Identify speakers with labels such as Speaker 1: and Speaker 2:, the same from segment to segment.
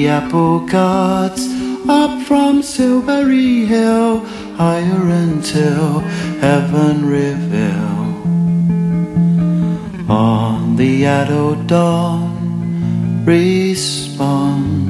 Speaker 1: the apple carts up from Silbury Hill, higher until heaven reveal. On the adult dawn respond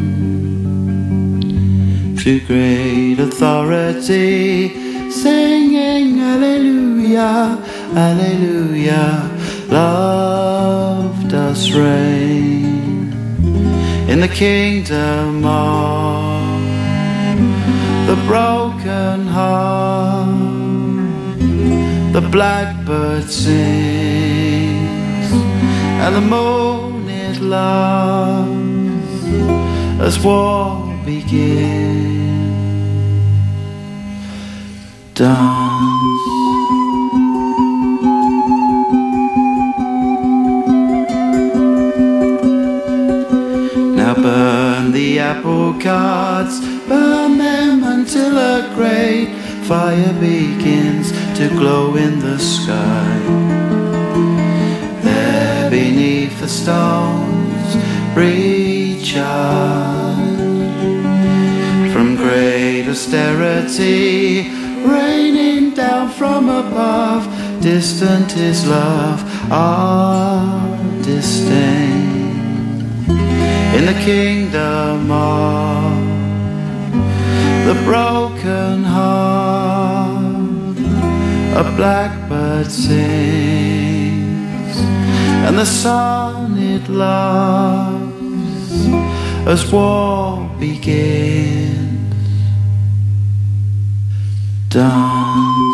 Speaker 1: to great authority, singing Alleluia, Alleluia. Love does reign in the kingdom of the broken heart. The blackbird sings and the moon is lost as war begins. Dance. Now burn the apple carts, burn them until a great fire begins to glow in the sky. There beneath the stones recharge from great austerity, raining down from above. Distant is love, our disdain. In the kingdom of the broken heart, a blackbird sings and the sun it loves as war begins. Dance.